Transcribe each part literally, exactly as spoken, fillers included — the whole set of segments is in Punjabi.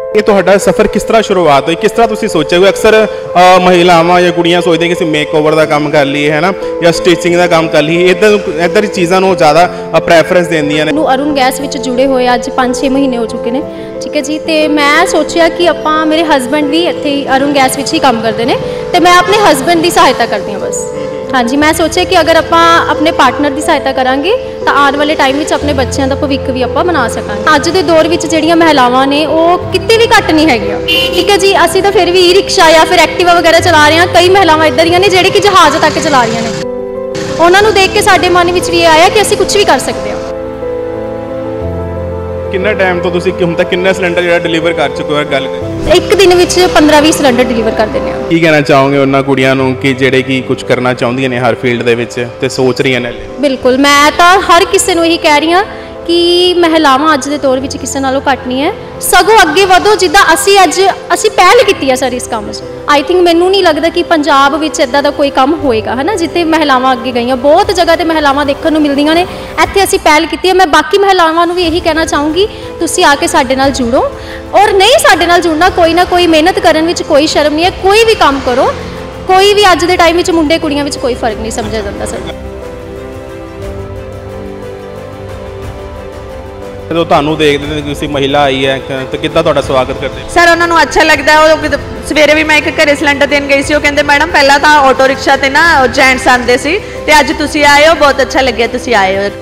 ਇਹ ਤੁਹਾਡਾ ਸਫ਼ਰ ਕਿਸ ਤਰ੍ਹਾਂ ਸ਼ੁਰੂਆਤ ਹੋਈ, ਕਿਸ ਤਰ੍ਹਾਂ ਤੁਸੀਂ ਸੋਚਿਆ? ਕੋਈ ਅਕਸਰ ਮਹਿਲਾਵਾਂ ਜਾਂ ਕੁੜੀਆਂ ਸੋਚਦੇ ਕਿ ਅਸੀਂ ਮੇਕਓਵਰ ਦਾ ਕੰਮ ਕਰ ਲਈਏ ਹੈ ਨਾ, ਜਾਂ ਸਟਿਚਿੰਗ ਦਾ ਕੰਮ ਕਰ ਲਈਏ, ਇੱਦਾਂ ਇੱਦਾਂ ਦੀ ਚੀਜ਼ਾਂ ਨੂੰ ਜ਼ਿਆਦਾ ਪ੍ਰੈਫਰੈਂਸ ਦਿੰਦੀਆਂ ਨੇ। ਮੈਨੂੰ ਅਰੁਣ ਗੈਸ ਵਿੱਚ ਜੁੜੇ ਹੋਏ ਅੱਜ ਪੰਜ ਛੇ ਮਹੀਨੇ ਹੋ ਚੁੱਕੇ ਨੇ, ਠੀਕ ਹੈ ਜੀ। ਤੇ ਮੈਂ ਸੋਚਿਆ ਕਿ ਆਪਾਂ, ਮੇਰੇ ਹਸਬੈਂਡ ਵੀ ਇੱਥੇ ਹੀ ਅਰੁਣ ਗੈਸ ਵਿੱਚ ਹੀ ਕੰਮ ਕਰਦੇ ਨੇ ਤੇ ਮੈਂ ਆਪਣੇ ਹਸਬੈਂਡ ਦੀ ਸਹਾਇਤਾ ਕਰਦੀ ਹਾਂ ਬਸ। ਹਾਂਜੀ, ਮੈਂ ਸੋਚਿਆ ਕਿ ਅਗਰ ਆਪਾਂ ਆਪਣੇ ਪਾਰਟਨਰ ਦੀ ਸਹਾਇਤਾ ਕਰਾਂਗੇ ਤਾਂ ਆਉਣ ਵਾਲੇ ਟਾਈਮ ਵਿੱਚ ਆਪਣੇ ਬੱਚਿਆਂ ਦਾ ਭਵਿੱਖ ਵੀ ਆਪਾਂ ਬਣਾ ਸਕਾਂਗੇ। ਅੱਜ ਦੇ ਦੌਰ ਵਿੱਚ ਜਿਹੜੀਆਂ ਮਹਿਲਾਵਾਂ ਨੇ ਉਹ ਕਿਤੇ ਵੀ ਘੱਟ ਨਹੀਂ ਹੈਗੀਆਂ, ਠੀਕ ਹੈ ਜੀ। ਅਸੀਂ ਤਾਂ ਫਿਰ ਵੀ ਈ ਰਿਕਸ਼ਾ ਜਾਂ ਫਿਰ ਐਕਟਿਵਾ ਵਗੈਰਾ ਚਲਾ ਰਹੇ ਹਾਂ, ਕਈ ਮਹਿਲਾਵਾਂ ਇੱਦਾਂ ਦੀਆਂ ਨੇ ਜਿਹੜੇ ਕਿ ਜਹਾਜ਼ ਤੱਕ ਚਲਾ ਰਹੀਆਂ ਨੇ। ਉਹਨਾਂ ਨੂੰ ਦੇਖ ਕੇ ਸਾਡੇ ਮਨ ਵਿੱਚ ਵੀ ਇਹ ਆਇਆ ਕਿ ਅਸੀਂ ਕੁਝ ਵੀ ਕਰ ਸਕਦੇ ਹਾਂ। ਕਿੰਨਾ ਟਾਈਮ ਤੋਂ ਤੁਸੀਂ ਹੁਣ ਤੱਕ ਕਿੰਨਾ ਸਿਲੰਡਰ ਜਿਹੜਾ ਡਿਲੀਵਰ ਕਰ ਚੁੱਕੇ ਹੋ? ਗੱਲ ਇੱਕ ਦਿਨ ਵਿੱਚ ਪੰਦਰਾਂ ਵੀਹ ਸਿਲੰਡਰ ਡਿਲੀਵਰ ਕਰ ਦਿੰਦੇ ਹਾਂ। ਕੀ ਕਹਿਣਾ ਚਾਹੋਗੇ ਉਹਨਾਂ ਕੁੜੀਆਂ ਨੂੰ ਕਿ ਜਿਹੜੇ ਕਿ ਕੁਝ ਕਰਨਾ ਚਾਹੁੰਦੀਆਂ ਨੇ ਹਰ ਫੀਲਡ ਦੇ ਵਿੱਚ ਤੇ ਸੋਚ ਰਹੀਆਂ ਨੇ? ਬਿਲਕੁਲ, ਮੈਂ ਤਾਂ ਹਰ ਕਿਸੇ ਨੂੰ ਇਹੀ ਕਹਿ ਰਹੀ ਹਾਂ ਕਿ ਮਹਿਲਾਵਾਂ ਅੱਜ ਦੇ ਦੌਰ ਵਿੱਚ ਕਿਸੇ ਨਾਲੋਂ ਘੱਟ ਨਹੀਂ ਹੈ, ਸਗੋਂ ਅੱਗੇ ਵਧੋ। ਜਿੱਦਾਂ ਅਸੀਂ ਅੱਜ ਅਸੀਂ ਪਹਿਲ ਕੀਤੀ ਹੈ ਸਰ ਇਸ ਕੰਮ 'ਚ। ਆਈ ਥਿੰਕ ਮੈਨੂੰ ਨਹੀਂ ਲੱਗਦਾ ਕਿ ਪੰਜਾਬ ਵਿੱਚ ਇੱਦਾਂ ਦਾ ਕੋਈ ਕੰਮ ਹੋਏਗਾ ਹੈ ਨਾ ਜਿੱਥੇ ਮਹਿਲਾਵਾਂ ਅੱਗੇ ਗਈਆਂ। ਬਹੁਤ ਜਗ੍ਹਾ 'ਤੇ ਮਹਿਲਾਵਾਂ ਦੇਖਣ ਨੂੰ ਮਿਲਦੀਆਂ ਨੇ, ਇੱਥੇ ਅਸੀਂ ਪਹਿਲ ਕੀਤੀ ਹੈ। ਮੈਂ ਬਾਕੀ ਮਹਿਲਾਵਾਂ ਨੂੰ ਵੀ ਇਹੀ ਕਹਿਣਾ ਚਾਹੂੰਗੀ, ਤੁਸੀਂ ਆ ਕੇ ਸਾਡੇ ਨਾਲ ਜੁੜੋ। ਔਰ ਨਹੀਂ ਸਾਡੇ ਨਾਲ ਜੁੜਨਾ, ਕੋਈ ਨਾ ਕੋਈ ਮਿਹਨਤ ਕਰਨ ਵਿੱਚ ਕੋਈ ਸ਼ਰਮ ਨਹੀਂ ਹੈ। ਕੋਈ ਵੀ ਕੰਮ ਕਰੋ, ਕੋਈ ਵੀ ਅੱਜ ਦੇ ਟਾਈਮ ਵਿੱਚ ਮੁੰਡੇ ਕੁੜੀਆਂ ਵਿੱਚ ਕੋਈ ਫਰਕ ਨਹੀਂ ਸਮਝਿਆ ਜਾਂਦਾ ਸਰ। ਜਦੋਂ ਤੁਹਾਨੂੰ ਦੇਖਦੇ ਨੇ ਤੁਸੀਂ ਮਹਿਲਾ ਆਈ ਹੈ ਤਾਂ ਕਿੱਦਾਂ ਤੁਹਾਡਾ ਸਵਾਗਤ ਕਰਦੇ? ਸਰ ਉਹਨਾਂ ਨੂੰ ਅੱਛਾ ਲੱਗਦਾ ਹੈ। ਉਹ ਸਵੇਰੇ ਵੀ ਮੈਂ ਇੱਕ ਘਰੇ ਸਿਲੰਡਰ ਦੇਣ ਗਈ ਸੀ, ਉਹ ਕਹਿੰਦੇ ਮੈਡਮ ਪਹਿਲਾਂ ਤਾਂ ਆਟੋ ਰਿਕਸ਼ਾ ਤੇ ਨਾ ਜੈਂਟਸ ਆਉਂਦੇ ਸੀ ਤੇ ਅੱਜ ਤੁਸੀਂ ਆਏ ਹੋ, ਬਹੁਤ ਅੱਛਾ ਲੱਗਿਆ ਤੁਸੀਂ ਆਏ ਹੋ।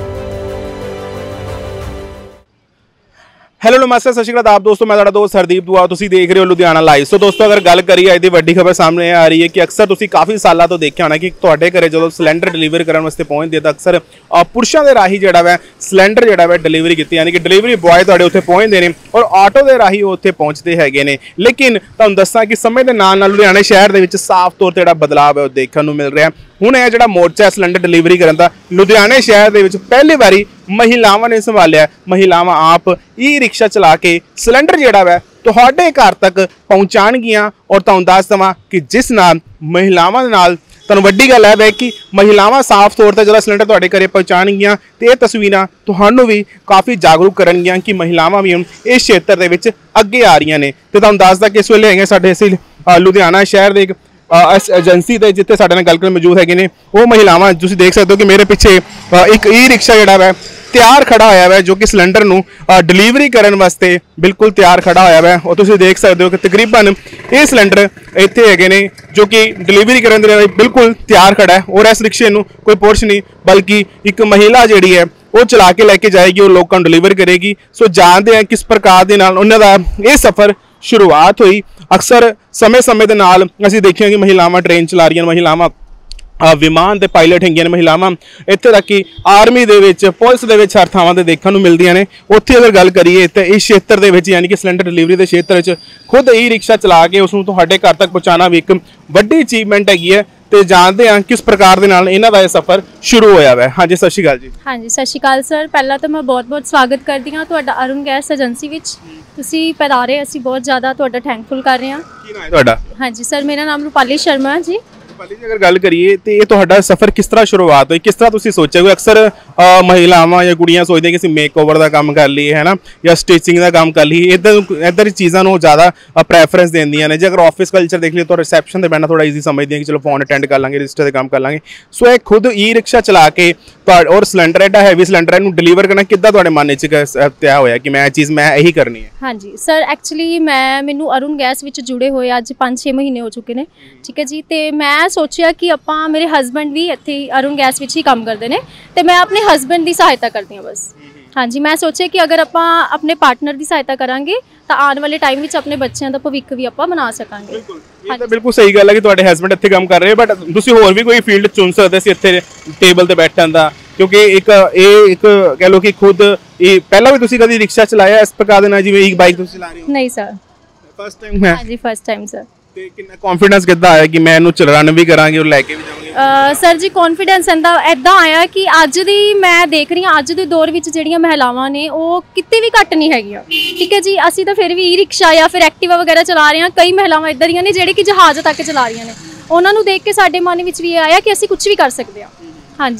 ਹੈਲੋ ਨਮਸਤੇ, ਸਤਿ ਸ਼੍ਰੀ ਅਕਾਲ ਆਪ ਦੋਸਤੋ, ਮੈਂ ਤੁਹਾਡਾ ਦੋਸਤ ਹਰਦੀਪ ਦੁਆ, ਤੁਸੀਂ ਦੇਖ ਰਹੇ ਹੋ ਲੁਧਿਆਣਾ ਲਾਈਵ। ਸੋ ਦੋਸਤੋ, ਅਗਰ ਗੱਲ ਕਰੀਏ ਅੱਜ ਦੀ ਵੱਡੀ ਖਬਰ ਸਾਹਮਣੇ ਆ ਰਹੀ ਹੈ ਕਿ ਅਕਸਰ ਤੁਸੀਂ ਕਾਫੀ ਸਾਲਾਂ ਤੋਂ ਦੇਖਿਆ ਹੋਣਾ ਕਿ ਤੁਹਾਡੇ ਘਰੇ ਜਦੋਂ ਸਿਲੰਡਰ ਡਿਲੀਵਰ ਕਰਨ ਵਾਸਤੇ ਪਹੁੰਚਦੇ ਤਾਂ ਅਕਸਰ ਪੁਰਸ਼ਾਂ ਦੇ ਰਾਹੀਂ ਜਿਹੜਾ ਵਾ ਸਿਲੰਡਰ ਜਿਹੜਾ ਵਾ ਡਿਲੀਵਰੀ ਕੀਤੀ, ਯਾਨੀ ਕਿ ਡਿਲੀਵਰੀ ਬॉय ਤੁਹਾਡੇ ਉੱਥੇ ਪਹੁੰਚਦੇ ਨੇ ਔਰ ਆਟੋ ਦੇ ਰਾਹੀਂ ਉਹ ਉੱਥੇ ਪਹੁੰਚਦੇ ਹੈਗੇ ਨੇ। ਲੇਕਿਨ ਤੁਹਾਨੂੰ ਦੱਸਾਂ ਕਿ ਸਮੇਂ ਦੇ ਨਾਲ ਨਾਲ ਲੁਧਿਆਣਾ ਸ਼ਹਿਰ ਦੇ ਵਿੱਚ ਸਾਫ਼ ਤੌਰ ਤੇ ਜਿਹੜਾ ਬਦਲਾਅ ਹੈ ਉਹ ਦੇਖਣ ਨੂੰ ਮਿਲ ਰਿਹਾ। ਹੁਣ ਇਹ ਜਿਹੜਾ ਮੋਰਚਾ ਹੈ ਸਿਲੰਡਰ ਡਿਲੀਵਰੀ ਕਰਨ ਦਾ, ਲੁਧਿਆਣਾ ਸ਼ਹਿਰ ਦੇ ਵਿੱਚ ਪਹਿਲੀ ਵਾਰੀ ਮਹਿਲਾਵਾਂ ਨੇ ਸੰਭਾਲਿਆ। ਮਹਿਲਾਵਾਂ ਆਪ ਈ ਰਿਕਸ਼ਾ ਚਲਾ ਕੇ ਸਿਲੰਡਰ ਜਿਹੜਾ ਵਾ ਤੁਹਾਡੇ ਘਰ ਤੱਕ ਪਹੁੰਚਾਉਣਗੀਆਂ। ਔਰ ਤੁਹਾਨੂੰ ਦੱਸ ਦੇਵਾਂ ਕਿ ਜਿਸ ਨਾਲ ਮਹਿਲਾਵਾਂ ਦੇ ਨਾਲ ਤੁਹਾਨੂੰ ਵੱਡੀ ਗੱਲ ਹੈ ਕਿ ਮਹਿਲਾਵਾਂ ਸਾਫ਼ ਤੌਰ ਤੇ ਜਿਹੜਾ ਸਿਲੰਡਰ ਤੁਹਾਡੇ ਘਰੇ ਪਹੁੰਚਾਉਣਗੀਆਂ ਤੇ ਇਹ ਤਸਵੀਰਾਂ ਤੁਹਾਨੂੰ ਵੀ ਕਾਫੀ ਜਾਗਰੂਕ ਕਰਨਗੀਆਂ ਕਿ ਮਹਿਲਾਵਾਂ ਵੀ ਹੁਣ ਇਸ ਖੇਤਰ ਦੇ ਵਿੱਚ ਅੱਗੇ ਆ ਰਹੀਆਂ ਨੇ। ਤੇ ਤੁਹਾਨੂੰ ਦੱਸਦਾ ਕਿ ਇਸ ਵੇਲੇ ਹੈਗੇ ਸਾਡੇ ਅਸੀਂ ਲੁਧਿਆਣਾ ਸ਼ਹਿਰ ਦੇ ਇੱਕ ਇਸ ਏਜੰਸੀ ਦੇ ਜਿੱਥੇ ਸਾਡੇ ਨਾਲ ਗੱਲ ਕਰਨ ਮੌਜੂਦ ਹੈਗੇ ਨੇ ਉਹ ਮਹਿਲਾਵਾਂ। ਤੁਸੀਂ ਦੇਖ ਸਕਦੇ ਹੋ ਕਿ ਮੇਰੇ ਪਿੱਛੇ ਇੱਕ ਈ ਰਿਕਸ਼ਾ ਜਿਹੜਾ ਵਾ ਤਿਆਰ ਖੜਾ ਹੋਇਆ ਵਾ ਜੋ ਕਿ ਸਿਲੰਡਰ ਨੂੰ ਡਿਲੀਵਰੀ ਕਰਨ ਵਾਸਤੇ ਬਿਲਕੁਲ ਤਿਆਰ ਖੜਾ ਹੋਇਆ ਵਾ। ਔਰ ਤੁਸੀਂ ਦੇਖ ਸਕਦੇ ਹੋ ਕਿ ਤਕਰੀਬਨ ਇਹ ਸਿਲੰਡਰ ਇੱਥੇ ਹੈਗੇ ਨੇ ਜੋ ਕਿ ਡਿਲੀਵਰੀ ਕਰਨ ਦੇ ਲਈ ਬਿਲਕੁਲ ਤਿਆਰ ਖੜਾ ਹੈ। ਔਰ ਇਸ ਰਿਕਸ਼ੇ ਨੂੰ ਕੋਈ ਪੁਰਸ਼ ਨਹੀਂ ਬਲਕਿ ਇੱਕ ਮਹਿਲਾ ਜਿਹੜੀ ਹੈ ਉਹ ਚਲਾ ਕੇ ਲੈ ਕੇ ਜਾਏਗੀ, ਉਹ ਲੋਕਾਂ ਨੂੰ ਡਿਲੀਵਰ ਕਰੇਗੀ। ਸੋ ਜਾਣਦੇ ਹਾਂ ਕਿਸ ਪ੍ਰਕਾਰ ਦੇ ਨਾਲ ਉਹਨਾਂ ਦਾ ਇਹ ਸਫ਼ਰ ਸ਼ੁਰੂਆਤ ਹੋਈ। ਅਕਸਰ ਸਮੇਂ ਸਮੇਂ ਦੇ ਨਾਲ ਅਸੀਂ ਦੇਖਿਆ ਕਿ ਮਹਿਲਾਵਾਂ ਟ੍ਰੇਨ ਚਲਾ ਰਹੀਆਂ, ਮਹਿਲਾਵਾਂ ਵਿਮਾਨ ਦੇ ਪਾਇਲਟ ਹੈਗੀਆਂ ਨੇ, ਮਹਿਲਾਵਾਂ ਇੱਥੇ ਤੱਕ ਕਿ ਆਰਮੀ ਦੇ ਵਿੱਚ, ਪੁਲਿਸ ਦੇ ਵਿੱਚ ਹਰ ਥਾਵਾਂ ਤੇ ਦੇਖਣ ਨੂੰ ਮਿਲਦੀਆਂ ਨੇ। ਉੱਥੇ ਅਗਰ ਗੱਲ ਕਰੀਏ ਤਾਂ ਇਸ ਖੇਤਰ ਦੇ ਵਿੱਚ ਯਾਨੀ ਕਿ ਸਿਲੰਡਰ ਡਿਲੀਵਰੀ ਦੇ ਖੇਤਰ ਵਿੱਚ ਖੁਦ ਈ ਰਿਕਸ਼ਾ ਚਲਾ ਕੇ ਉਸ ਨੂੰ ਤੁਹਾਡੇ ਘਰ ਤੱਕ ਪਹੁੰਚਾਉਣਾ ਵੀ ਇੱਕ ਵੱਡੀ ਅਚੀਵਮੈਂਟ ਹੈਗੀ ਹੈ। ਤੇ ਜਾਣਦੇ ਹਾਂ ਕਿਸ ਪ੍ਰਕਾਰ ਦੇ ਨਾਲ ਇਹਨਾਂ ਦਾ ਇਹ ਸਫ਼ਰ ਸ਼ੁਰੂ ਹੋਇਆ ਹੈ। ਹਾਂਜੀ, ਸਤਿ ਸ਼੍ਰੀ ਅਕਾਲ ਜੀ। ਹਾਂਜੀ, ਸਤਿ ਸ਼੍ਰੀ ਅਕਾਲ ਸਰ। ਪਹਿਲਾਂ ਤਾਂ ਮੈਂ ਬਹੁਤ ਬਹੁਤ ਸਵਾਗਤ ਕਰਦੀ ਹਾਂ ਤੁਹਾਡਾ ਅਰੁਣ ਗੈਸ ਏਜੰਸੀ ਵਿੱਚ। ਤੁਸੀਂ ਪਧਾਰੇ, ਅਸੀਂ ਬਹੁਤ ਜ਼ਿਆਦਾ ਤੁਹਾਡਾ ਥੈਂਕਫੁਲ ਕਰ ਰਹੇ ਹਾਂ। ਕੀ ਨਾਮ ਹੈ ਤੁਹਾਡਾ? ਹਾਂਜੀ ਸਰ, ਮੇਰਾ ਨਾਮ ਰੂਪਾਲੀ ਸ਼ਰਮਾ ਹੈ ਜੀ। ਰੂਪਾਲੀ ਜੀ, ਅਗਰ ਗੱਲ ਕਰੀਏ ਤੇ ਇਹ ਤੁਹਾਡਾ ਸਫ਼ਰ ਕਿਸ ਤਰ੍ਹਾਂ ਸ਼ੁਰੂਆਤ ਹੋਈ, ਕਿਸ ਤਰ੍ਹਾਂ ਤੁਸੀਂ ਸੋਚਿਆ? ਕੋਈ ਅਕਸਰ ਮਹਿਲਾਵਾਂ ਜਾਂ ਕੁੜੀਆਂ ਸੋਚਦੇ ਕਿ ਅਸੀਂ ਮੇਕਓਵਰ ਦਾ ਕੰਮ ਕਰ ਲਈਏ ਹੈ ਨਾ, ਜਾਂ ਸਟਿਚਿੰਗ ਦਾ ਕੰਮ ਕਰ ਲਈਏ, ਇੱਦਾਂ ਇੱਦਾਂ ਦੀ ਚੀਜ਼ਾਂ ਨੂੰ ਜ਼ਿਆਦਾ ਪ੍ਰੈਫਰੈਂਸ ਦਿੰਦੀਆਂ ਨੇ। ਜੇ ਅਗਰ ਆਫਿਸ ਕਲਚਰ ਦੇਖ ਲਈਏ ਤਾਂ ਰਿਸੈਪਸ਼ਨ 'ਤੇ ਬੈਠਣਾ ਥੋੜਾ ਈਜ਼ੀ ਸਮਝਦੇ ਹਾਂ ਕਿ ਚਲੋ ਫੋਨ ਅਟੈਂਡ ਕਰ ਲਾਂਗੇ, ਰਜਿਸਟਰ ਦੇ ਕੰਮ ਕਰ ਲਾਂਗੇ। ਸੋ ਇਹ ਖੁਦ ਈ ਰਿਕਸ਼ਾ ਚਲਾ ਕੇ ਔਰ ਸਿਲੰਡਰ ਐਡਾ ਹੈਵੀ ਸਿਲੰਡਰ ਇਹਨੂੰ ਡਿਲੀਵਰ ਕਰਨਾ ਕਿੱਦਾਂ ਤੁਹਾਡੇ ਮਨ 'ਚ ਤਿਆ ਹੋਇਆ ਕਿ ਮੈਂ ਇਹ ਚੀਜ਼ ਮੈਂ ਇਹੀ ਕਰਨੀ ਹੈ? ਹਾਂਜੀ ਸਰ, ਐਕਚੁਅਲੀ ਮੈਂ ਮੈਨੂੰ ਅਰੁਣ ਗੈਸ ਵਿੱਚ ਜੁੜੇ ਹੋਏ ਅੱਜ ਪੰਜ ਛੇ ਮਹੀਨੇ ਹੋ ਚੁੱਕੇ ਨੇ, ਠੀਕ ਹੈ ਜੀ। ਤੇ ਮੈਂ ਸੋਚਿਆ ਕਿ ਆਪਾਂ, ਮੇਰੇ ਹਸਬੈਂਡ ਵੀ ਇੱਥੇ ਅਰੁਣ ਗੈਸ ਵਿੱਚ ਹੀ ਕੰਮ ਕਰਦੇ ਨੇ ਤੇ ਮੈਂ ਆਪਣੇ ਹਸਬੈਂਡ ਦੀ ਸਹਾਇਤਾ ਕਰਦੀ ਹਾਂ ਬਸ। ਹਾਂਜੀ, ਮੈਂ ਸੋਚਿਆ ਕਿ ਅਗਰ ਆਪਾਂ ਆਪਣੇ ਪਾਰਟਨਰ ਦੀ ਸਹਾਇਤਾ ਕਰਾਂਗੇ ਤਾਂ ਆਉਣ ਵਾਲੇ ਟਾਈਮ ਵਿੱਚ ਆਪਣੇ ਬੱਚਿਆਂ ਦਾ ਭਵਿੱਖ ਵੀ ਆਪਾਂ ਬਣਾ ਸਕਾਂਗੇ। ਇਹ ਤਾਂ ਬਿਲਕੁਲ ਸਹੀ ਗੱਲ ਹੈ ਕਿ ਤੁਹਾਡੇ ਹਸਬੈਂਡ ਇੱਥੇ ਕੰਮ ਕਰ ਰਹੇ, ਬਟ ਤੁਸੀਂ ਹੋਰ ਵੀ ਕੋਈ ਫੀਲਡ ਚੁਣ ਸਕਦੇ ਸੀ ਇੱਥੇ ਟੇਬਲ ਤੇ ਬੈਠਣ ਦਾ, ਕਿਉਂਕਿ ਇੱਕ ਇਹ ਇੱਕ ਕਹਿ ਲਓ ਕਿ ਖੁਦ ਇਹ ਪਹਿਲਾਂ ਵੀ ਤੁਸੀਂ ਕਦੀ ਰਿਕਸ਼ਾ ਚਲਾਇਆ ਇਸ ਪ੍ਰਕਾਰ ਦੇ ਨਾਲ ਜਿਵੇਂ ਇੱਕ ਬਾਈਕ ਤੁਸੀਂ ਚਲਾ ਰਹੇ ਹੋ? ਨਹੀਂ ਸਰ, ਫਸਟ ਟਾਈਮ ਹੈ। ਹਾਂਜੀ, ਫਸਟ ਟਾਈਮ ਸਰ। ਤੇ ਕਿੰਨਾ ਕੌਨਫੀਡੈਂਸ ਕਿੱਦਾਂ ਆਇਆ ਕਿ ਮੈਂ ਇਹਨੂੰ ਚਲਾਉਣ ਵੀ ਕਰਾਂਗੇ ਔਰ ਲੈ ਕੇ ਵੀ ਜਾਵਾਂਗੇ? ਸਰ ਜੀ, ਕੌਨਫੀਡੈਂਸ ਇਹਦਾ ਇੱਦਾਂ ਆਇਆ ਕਿ ਅੱਜ ਦੀ ਮੈਂ ਦੇਖ ਰਹੀ ਹਾਂ ਅੱਜ ਦੇ ਦੌਰ ਵਿੱਚ ਜਿਹੜੀਆਂ ਮਹਿਲਾਵਾਂ ਨੇ ਉਹ ਕਿਤੇ ਵੀ ਘੱਟ ਨਹੀਂ ਹੈਗੀਆਂ, ਠੀਕ ਹੈ ਜੀ। ਅਸੀਂ ਤਾਂ ਫਿਰ ਵੀ ਈ ਰਿਕਸ਼ਾ ਜਾਂ ਫਿਰ ਐਕਟਿਵਾ ਵਗੈਰਾ ਚਲਾ ਰਹੇ ਹਾਂ, ਕਈ ਮਹਿਲਾਵਾਂ ਇੱਦਾਂ ਦੀਆਂ ਨੇ ਜਿਹੜੇ ਕਿ ਜਹਾਜ਼ ਤੱਕ ਚਲਾ ਰਹੀਆਂ ਨੇ। ਉਹਨਾਂ ਨੂੰ ਦੇਖ ਕੇ ਸਾਡੇ ਮਨ ਵਿੱਚ ਵੀ ਇਹ ਆਇਆ ਕਿ ਅਸੀਂ ਕੁਝ ਵੀ ਕਰ ਸਕਦੇ ਹਾਂ। ਹਾਂਜੀ,